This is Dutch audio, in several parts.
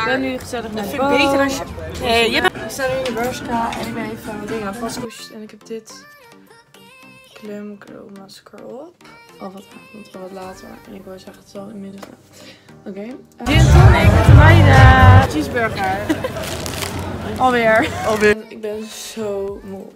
Ik ben nu gezellig naar vind ik beter als je... Ik sta nu in de Bershka en ik ben even wat dingen aan vastgekoest. En ik heb dit Glam Glow masker op. Al wat avond, al wat later. En ik wou zeggen, het is al inmiddels. Oké. Gin tonic met de meiden. Cheeseburger. Alweer. Ik ben zo moe.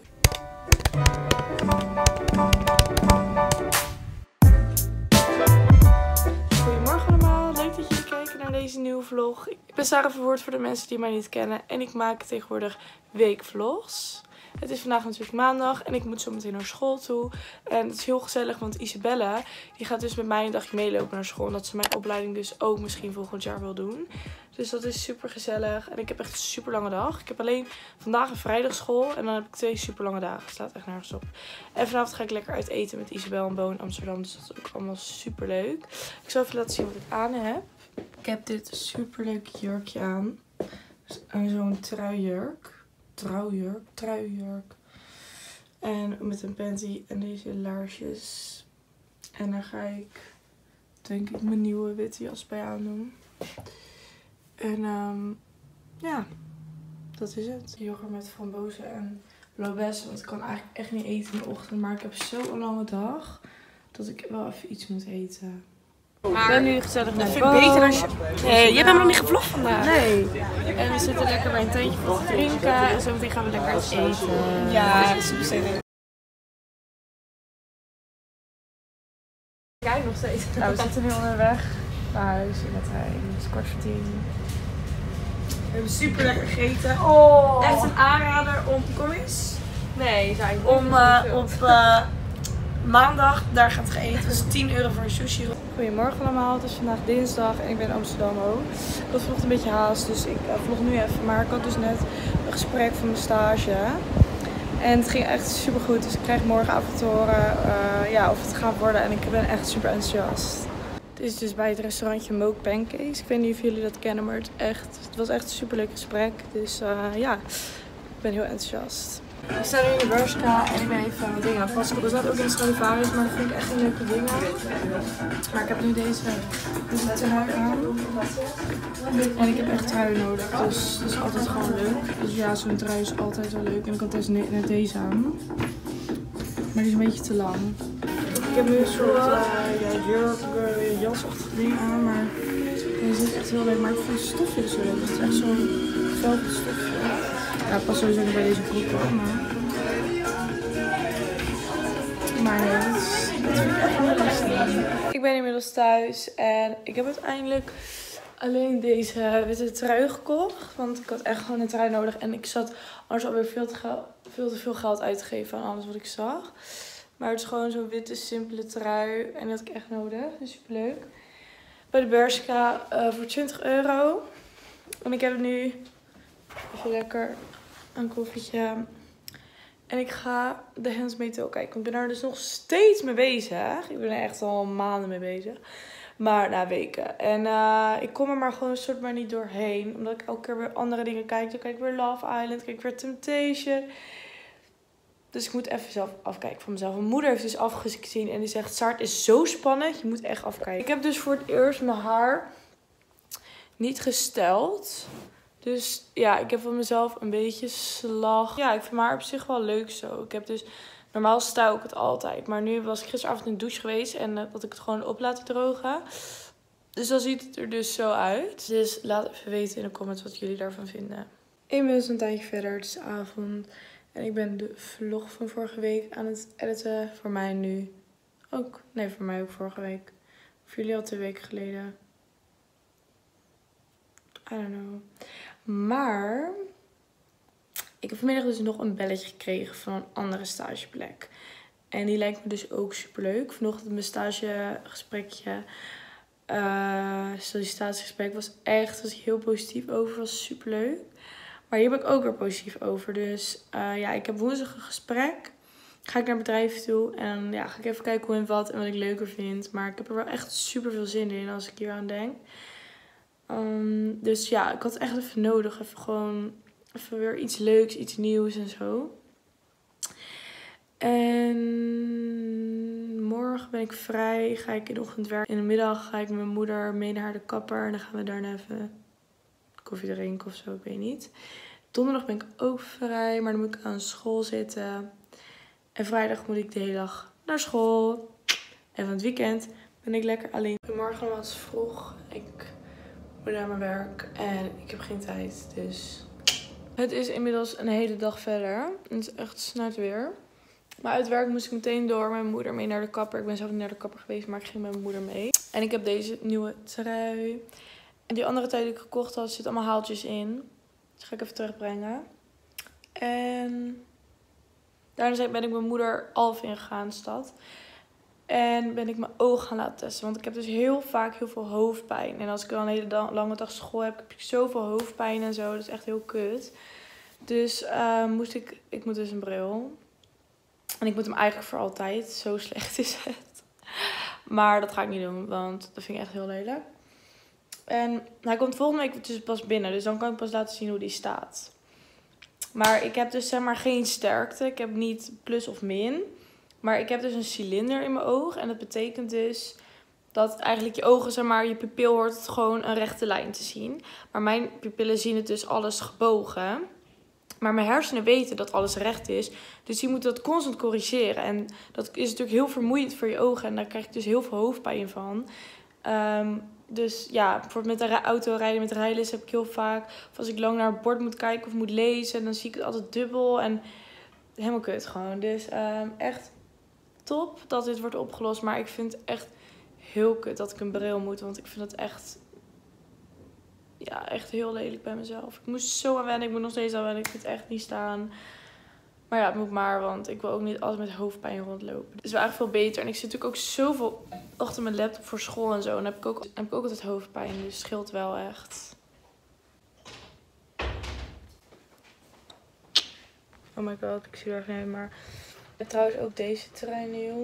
Goedemorgen allemaal, leuk dat jullie kijken naar deze nieuwe vlog. Ik ben Sarah Verwoerd voor de mensen die mij niet kennen en ik maak tegenwoordig weekvlogs. Het is vandaag natuurlijk maandag en ik moet zo meteen naar school toe. En het is heel gezellig, want Isabelle die gaat dus met mij een dagje meelopen naar school. Omdat ze mijn opleiding dus ook misschien volgend jaar wil doen. Dus dat is super gezellig. En ik heb echt een super lange dag. Ik heb alleen vandaag een vrijdagschool en dan heb ik 2 super lange dagen. Het staat echt nergens op. En vanavond ga ik lekker uit eten met Isabel en Bo in Amsterdam. Dus dat is ook allemaal super leuk. Ik zal even laten zien wat ik aan heb. Ik heb dit super leuk jurkje aan. Dus zo'n truijurk. Truijurk. En met een panty en deze laarsjes. En dan ga ik, denk ik, mijn nieuwe witte jas bij aandoen. En ja, dat is het. Yoghurt met frambozen en blauwbessen. Want ik kan eigenlijk echt niet eten in de ochtend. Maar ik heb zo'n lange dag dat ik wel even iets moet eten. Ik ben nu gezellig naar vind ik beter als je... je hebt helemaal niet gevlogd vandaag. Nee. En we zitten lekker bij een tentje voor te drinken. En zo meteen gaan we lekker iets eten. Ja, super zin in. Kijk nog steeds. Nou, we zitten nu onderweg naar huis in de trein. Het is 9:15. We hebben super lekker gegeten. Oh. Echt een aanrader om, kom eens. Nee, zijn Om op maandag daar gaat gegeten. Dat is €10 voor een sushi. Goedemorgen allemaal, het is vandaag dinsdag en ik ben in Amsterdam ook. Ik had vanochtend een beetje haast, dus ik vlog nu even. Maar ik had dus net een gesprek van mijn stage. En het ging echt super goed, dus ik krijg morgenavond te horen ja, of het gaat worden. En ik ben echt super enthousiast. Het is dus bij het restaurantje Moke Pancakes. Ik weet niet of jullie dat kennen, maar het was echt een super leuk gesprek. Dus ja, ik ben heel enthousiast. Ik sta nu in de Bershka en ik ben even wat dingen aan vastgekocht. Er staat ook in Stradivarius, maar dat vind ik echt een leuke dingen. Maar ik heb nu deze trui aan. En ik heb echt trui nodig, dus dat is altijd gewoon leuk. Dus ja, zo'n trui is altijd wel leuk. En ik had dus net deze aan. Maar die is een beetje te lang. Ik heb nu een soort jurk, jasachtig ding aan, maar deze is echt heel leuk. Maar ik vind het stofje dus zo leuk. Het is echt zo'n velvet stofje. Ja, het past sowieso niet bij deze broek hoor, maar nee, dat vind ik echt heel lastig. Ik ben inmiddels thuis en ik heb uiteindelijk alleen deze witte trui gekocht. Want ik had echt gewoon een trui nodig en ik zat anders alweer veel te veel geld uit te geven aan alles wat ik zag. Maar het is gewoon zo'n witte, simpele trui en die had ik echt nodig. Dus super leuk. Bij de Bershka voor €20. En ik heb nu even lekker een koffietje. En ik ga de Handmaid's Tale kijken. Ik ben daar dus nog steeds mee bezig. Ik ben er echt al maanden mee bezig. Maar na weken. En ik kom er maar gewoon een soort maar niet doorheen. Omdat ik elke keer weer andere dingen kijk. Dan kijk ik weer Love Island. Kijk ik weer Temptation. Dus ik moet even zelf afkijken van mezelf. Mijn moeder heeft dus afgezien. En die zegt, Sart, het is zo spannend. Je moet echt afkijken. Ik heb dus voor het eerst mijn haar niet gesteld. Dus ja, ik heb van mezelf een beetje slag. Ja, ik vind mijn haar op zich wel leuk zo. Ik heb dus, normaal stijl ik het altijd. Maar nu was ik gisteravond in de douche geweest. En dat ik het gewoon op laten drogen. Dus dan ziet het er dus zo uit. Dus laat even weten in de comments wat jullie daarvan vinden. Inmiddels een tijdje verder. Het is avond. En ik ben de vlog van vorige week aan het editen. Voor mij nu ook. Nee, voor mij ook vorige week. Voor jullie al 2 weken geleden. I don't know. Maar ik heb vanmiddag dus nog een belletje gekregen van een andere stageplek. En die lijkt me dus ook super leuk. Vanochtend mijn stagegesprekje, sollicitatiegesprek was ik heel positief over. Was super leuk. Maar hier ben ik ook weer positief over. Dus ja, ik heb woensdag een gesprek. Ga ik naar het bedrijf toe en ja, ga ik even kijken hoe en wat en wat ik leuker vind. Maar ik heb er wel echt super veel zin in als ik hier aan denk. Dus ja, ik had echt even nodig. Even weer iets leuks, iets nieuws en zo. En morgen ben ik vrij. Ga ik in de ochtend werken. In de middag ga ik met mijn moeder mee naar de kapper. En dan gaan we daarna even koffie drinken of zo, ik weet niet. Donderdag ben ik ook vrij, maar dan moet ik aan school zitten. En vrijdag moet ik de hele dag naar school. En van het weekend ben ik lekker alleen. Morgen was het vroeg. Ik moet naar mijn werk en ik heb geen tijd, dus... Het is inmiddels een hele dag verder. Het is echt snart weer. Maar uit werk moest ik meteen door met mijn moeder mee naar de kapper. Ik ben zelf niet naar de kapper geweest, maar ik ging met mijn moeder mee. En ik heb deze nieuwe trui. En die andere trui die ik gekocht had, zit allemaal haaltjes in. Dus ga ik even terugbrengen. En daarna ben ik mijn moeder Alphen ingegaan in de stad. En ben ik mijn ogen gaan laten testen. Want ik heb dus heel vaak heel veel hoofdpijn. En als ik dan een hele lange dag school heb, heb ik zoveel hoofdpijn en zo. Dat is echt heel kut. Dus ik moet dus een bril. En ik moet hem eigenlijk voor altijd. Zo slecht is het. Maar dat ga ik niet doen, want dat vind ik echt heel lelijk. En hij komt volgende week dus pas binnen. Dus dan kan ik pas laten zien hoe die staat. Maar ik heb dus zeg maar geen sterkte. Ik heb niet plus of min. Maar ik heb dus een cilinder in mijn oog. En dat betekent dus dat eigenlijk je ogen, zeg maar, je pupil hoort het gewoon een rechte lijn te zien. Maar mijn pupillen zien het dus alles gebogen. Maar mijn hersenen weten dat alles recht is. Dus die moeten dat constant corrigeren. En dat is natuurlijk heel vermoeiend voor je ogen. En daar krijg ik dus heel veel hoofdpijn van. Dus ja, bijvoorbeeld met de auto rijden, met rijles heb ik heel vaak. Of als ik lang naar het bord moet kijken of moet lezen, dan zie ik het altijd dubbel. En helemaal kut gewoon. Dus echt top dat dit wordt opgelost. Maar ik vind het echt heel kut dat ik een bril moet. Want ik vind het echt... Ja, echt heel lelijk bij mezelf. Ik moest zo aan wennen. Ik moet nog steeds aan wennen. Ik vind het echt niet staan. Maar ja, het moet maar. Want ik wil ook niet altijd met hoofdpijn rondlopen. Het is wel echt veel beter. En ik zit natuurlijk ook zoveel achter mijn laptop voor school en zo. En dan heb ik ook altijd hoofdpijn. Dus het scheelt wel echt. Oh my god, ik zie er echt niet uit. Maar ik heb trouwens ook deze trui nieuw.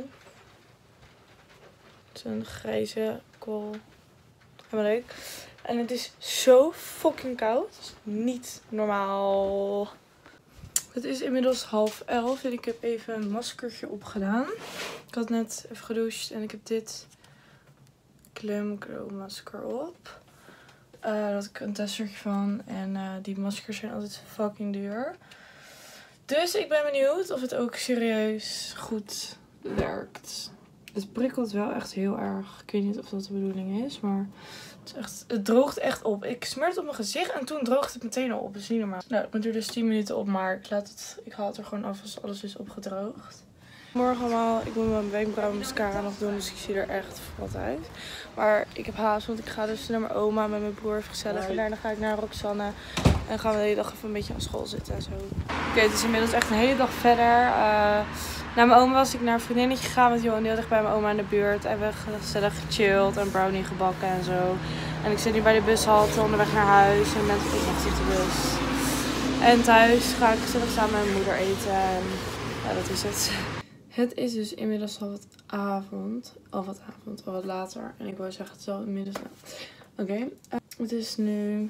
Het is een grijze kool. Helemaal leuk. En het is zo fucking koud. Het is niet normaal. Het is inmiddels 10:30 en ik heb even een maskertje opgedaan. Ik had net even gedoucht en ik heb dit Glam Glow masker op. Daar had ik een testertje van. En die maskers zijn altijd fucking duur. Dus ik ben benieuwd of het ook serieus goed werkt. Het prikkelt wel echt heel erg. Ik weet niet of dat de bedoeling is, maar... Het droogt echt op. Ik smeer het op mijn gezicht en toen droogt het meteen al op. Dat is niet normaal. Nou, het moet er dus 10 minuten op, maar ik haal het er gewoon af als alles is opgedroogd. Morgen allemaal, ik moet mijn wenkbrauwen mascara nog doen, dus ik zie er echt wat uit. Maar ik heb haast, want ik ga dus naar mijn oma met mijn broer even gezellig. En daarna ga ik naar Roxanne en gaan we de hele dag even een beetje aan school zitten en zo. Oké, het is inmiddels echt een hele dag verder. Na mijn oma was ik naar een vriendinnetje gegaan met Johan. Die had echt bij mijn oma in de buurt. En we hebben gezellig gechilled en brownie gebakken en zo. En ik zit nu bij de bushalte onderweg naar huis. En mensen wachten op de bus. En thuis ga ik gezellig samen met mijn moeder eten. En ja, dat is het. Het is dus inmiddels al wat avond. Al wat later. En ik wou zeggen, het is al inmiddels... Oké. Het is nu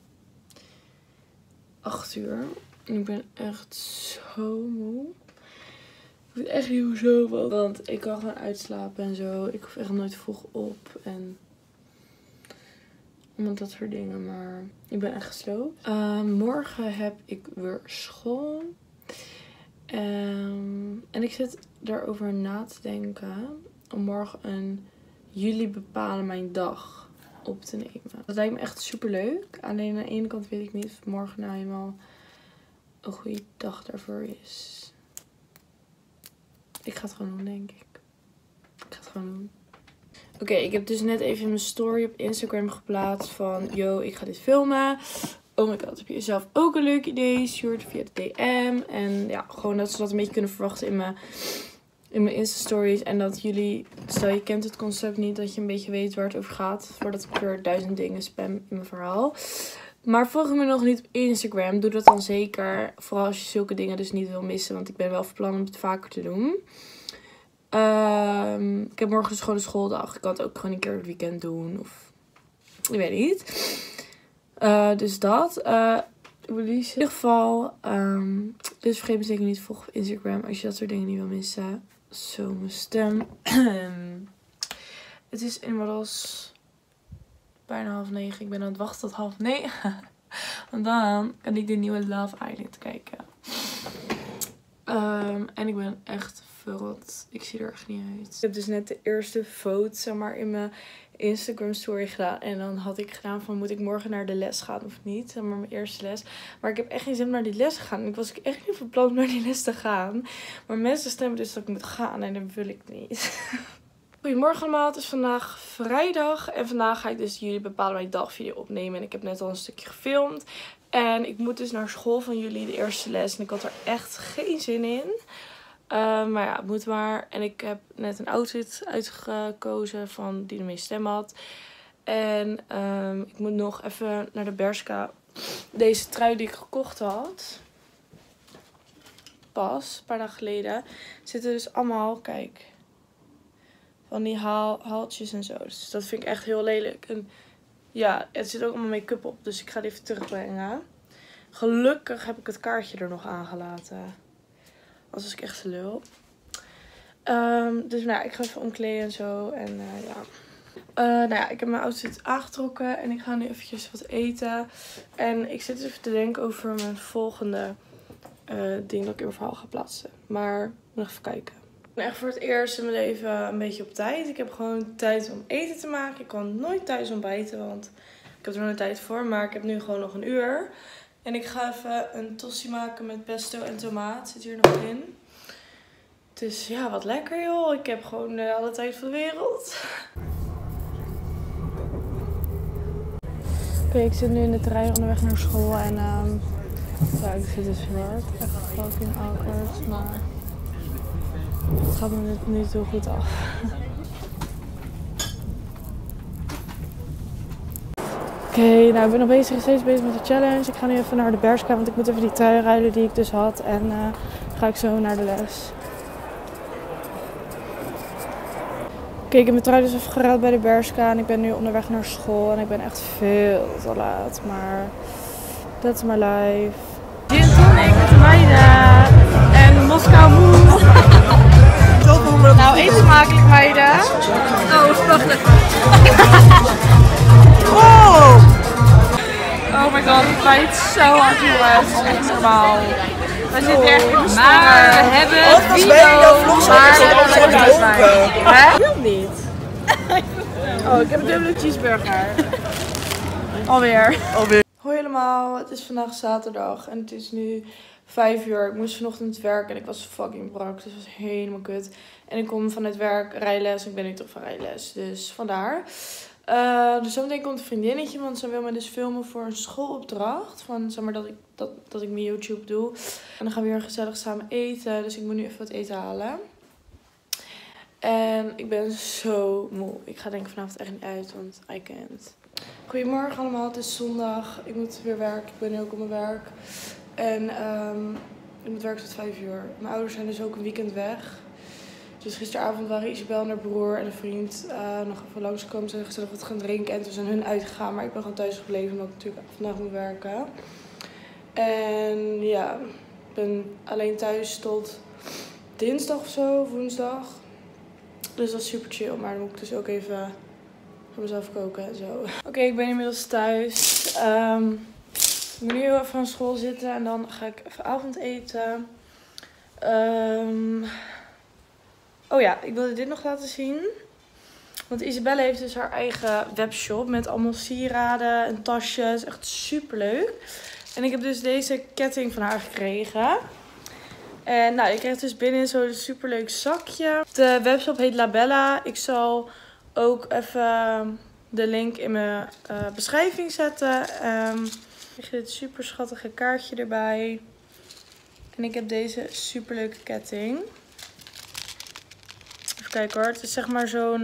8 uur. En ik ben echt zo moe. Ik weet echt niet hoezo. Want ik kan gewoon uitslapen en zo. Ik hoef echt nooit vroeg op. En omdat dat soort dingen. Maar ik ben echt gesloopt. Morgen heb ik weer school. En ik zit daarover na te denken. Om morgen een jullie bepalen mijn dag op te nemen. Dat lijkt me echt super leuk. Alleen aan de ene kant weet ik niet of morgen nou helemaal een goede dag daarvoor is. Ik ga het gewoon doen, denk ik. Oké, ik heb dus net even mijn story op Instagram geplaatst van... Yo, ik ga dit filmen. Oh my god, heb je zelf ook een leuk idee? Stuur het via de DM. En ja, gewoon dat ze dat een beetje kunnen verwachten in mijn Insta-stories. En dat jullie, stel je kent het concept niet, dat je een beetje weet waar het over gaat. Voordat ik weer 1000 dingen spam in mijn verhaal. Maar volg me nog niet op Instagram. Doe dat dan zeker. Vooral als je zulke dingen dus niet wil missen. Want ik ben wel van plan om het vaker te doen. Ik heb morgen dus gewoon een schooldag. Ik kan het ook gewoon een keer op het weekend doen. Of ik weet niet. Dus dat. In ieder geval. Dus vergeet me zeker niet te volgen op Instagram. Als je dat soort dingen niet wil missen. Zo, mijn stem. Het is inmiddels bijna 8:30. Ik ben aan het wachten tot 8:30. Want dan kan ik de nieuwe Love Island kijken. En ik ben echt verrot. Ik zie er echt niet uit. Ik heb dus net de eerste foto, zeg maar, in mijn Instagram story gedaan. En dan had ik gedaan van, moet ik morgen naar de les gaan of niet? Zeg maar mijn eerste les. Maar ik heb echt geen zin om naar die les te gaan. En ik was echt niet van plan om naar die les te gaan. Maar mensen stemmen dus dat ik moet gaan. En dat wil ik niet. Goedemorgen allemaal, het is vandaag vrijdag. En vandaag ga ik dus jullie bepalen mijn dagvideo opnemen. En ik heb net al een stukje gefilmd. En ik moet dus naar school van jullie, de eerste les. En ik had er echt geen zin in. Maar ja, het moet maar. En ik heb net een outfit uitgekozen van die de meeste stem had. En ik moet nog even naar de Bershka. Deze trui die ik gekocht had. Pas, een paar dagen geleden. Zitten dus allemaal, kijk, van die haaltjes en zo. Dus dat vind ik echt heel lelijk. En ja, het zit ook allemaal make-up op. Dus ik ga die even terugbrengen. Gelukkig heb ik het kaartje er nog aangelaten. Anders was ik echt te lul. Dus nou ja, ik ga even omkleden en zo. En ja. Nou ja, ik heb mijn outfit aangetrokken. En ik ga nu eventjes wat eten. En ik zit dus even te denken over mijn volgende ding dat ik in mijn verhaal ga plaatsen. Maar nog even kijken. Ik ben echt voor het eerst in mijn leven een beetje op tijd. Ik heb gewoon tijd om eten te maken. Ik kan nooit thuis ontbijten, want ik heb er nooit tijd voor. Maar ik heb nu gewoon nog een uur. En ik ga even een tosti maken met pesto en tomaat. Zit hier nog in. Dus ja, wat lekker joh. Ik heb gewoon alle tijd van de wereld. Oké, ik zit nu in de trein onderweg naar school. En ja, ik zit dus hard. Echt fucking awkward. Maar het gaat me nu toe goed af. Oké, nou ik ben nog steeds bezig met de challenge. Ik ga nu even naar de Bershka, want ik moet even die trui ruilen die ik dus had. En dan ga ik zo naar de les. Oké, ik heb mijn trui dus even geruild bij de Bershka. En ik ben nu onderweg naar school. En ik ben echt veel te laat. Maar that's my life. Gin tonic met de meiden. En Moskou moe. Nou, eet smakelijk meiden. Oh, wacht even. Oh! Oh my god, het bijt zo hard jongens. Het is echt normaal. We zitten echt in de stangen. Maar we hebben video, maar we hebben er niet bij. Hè? Ik wil niet. Oh, ik heb een dubbele cheeseburger. Alweer. Hoi allemaal, het is vandaag zaterdag en het is nu 5 uur. Ik moest vanochtend werken en ik was fucking brak. Dus het was helemaal kut. En ik kom vanuit werk rijles en ik ben nu toch van rijles. Dus vandaar. Dus zometeen komt een vriendinnetje, want ze wil me dus filmen voor een schoolopdracht. Van zeg maar dat ik mijn YouTube doe. En dan gaan we weer gezellig samen eten. Dus ik moet nu even wat eten halen. En ik ben zo moe. Ik ga denk ik vanavond echt niet uit, want I can't. Goedemorgen allemaal, het is zondag. Ik moet weer werken. Ik ben nu ook op mijn werk. En ik moet werken tot 5 uur. Mijn ouders zijn dus ook een weekend weg. Dus gisteravond waren Isabel en haar broer en een vriend nog even langskomen. Ze hebben gezellig wat gaan drinken en toen zijn hun uitgegaan. Maar ik ben gewoon thuis gebleven omdat ik natuurlijk vandaag moet werken. En ja, ik ben alleen thuis tot dinsdag of zo, woensdag. Dus dat is super chill. Maar dan moet ik dus ook even voor mezelf koken en zo. Oké, ik ben inmiddels thuis. Ik moet nu heel even aan school zitten en dan ga ik even avondeten. Oh ja, ik wilde dit nog laten zien. Want Isabelle heeft dus haar eigen webshop met allemaal sieraden en tasjes. Echt super leuk. En ik heb dus deze ketting van haar gekregen. En nou, je krijgt dus binnen zo'n superleuk zakje. De webshop heet Labella. Ik zal ook even de link in mijn beschrijving zetten. Ik heb dit super schattige kaartje erbij. En ik heb deze superleuke ketting. Even kijken hoor. Het is zeg maar zo'n...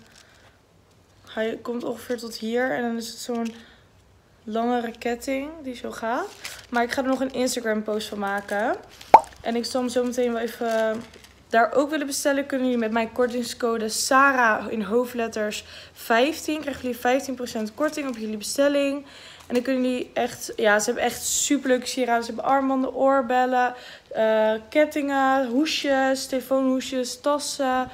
hij komt ongeveer tot hier. En dan is het zo'n langere ketting die zo gaat. Maar ik ga er nog een Instagram post van maken. En ik zal hem zo meteen wel even daar ook willen bestellen. Kunnen jullie met mijn kortingscode Sarah in hoofdletters 15. Krijgen jullie 15% korting op jullie bestelling. En dan kunnen jullie echt... Ja, ze hebben echt super leuke sieraden. Ze hebben armbanden, oorbellen, kettingen, hoesjes, telefoonhoesjes, tassen,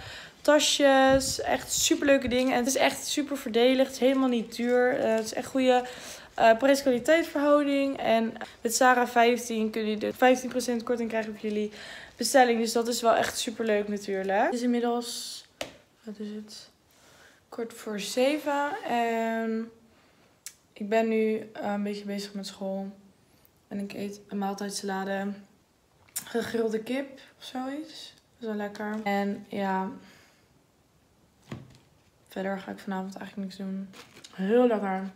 tasjes. Echt super leuke dingen. En het is echt super voordelig. Het is helemaal niet duur. Het is echt goede prijs-kwaliteit verhouding. En met Sarah 15 kun je dus 15% korting krijgen op jullie bestelling. Dus dat is wel echt super leuk natuurlijk. Het is inmiddels, wat is het? Kort voor 7. En ik ben nu een beetje bezig met school. En ik eet een maaltijdsalade. Gegrilde kip of zoiets. Dat is wel lekker. En ja, verder ga ik vanavond eigenlijk niks doen. Heel lekker.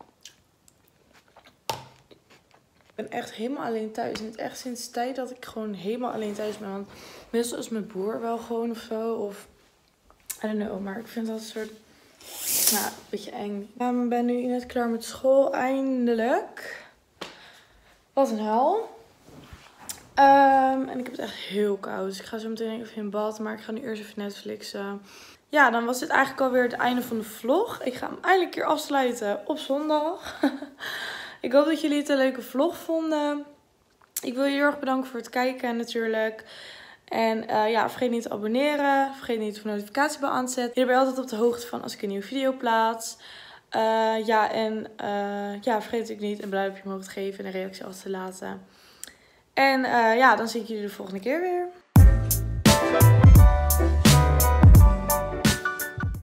Ik ben echt helemaal alleen thuis. En het is echt sinds de tijd dat ik gewoon helemaal alleen thuis ben. Want meestal is mijn broer wel gewoon of zo. Of I don't know. Maar ik vind dat een soort, nou, een beetje eng. Ik ben nu net klaar met school. Eindelijk. Wat een hel. En ik heb het echt heel koud. Dus ik ga zo meteen even in bad. Maar ik ga nu eerst even Netflixen. Ja, dan was dit eigenlijk alweer het einde van de vlog. Ik ga hem eindelijk hier afsluiten op zondag. Ik hoop dat jullie het een leuke vlog vonden. Ik wil je heel erg bedanken voor het kijken natuurlijk. En ja, vergeet niet te abonneren. Vergeet niet de notificatiebel aan te zetten. Je bent altijd op de hoogte van als ik een nieuwe video plaats. Ja, vergeet natuurlijk niet een duimpje omhoog te geven en een reactie achter te laten. En ja, dan zie ik jullie de volgende keer weer.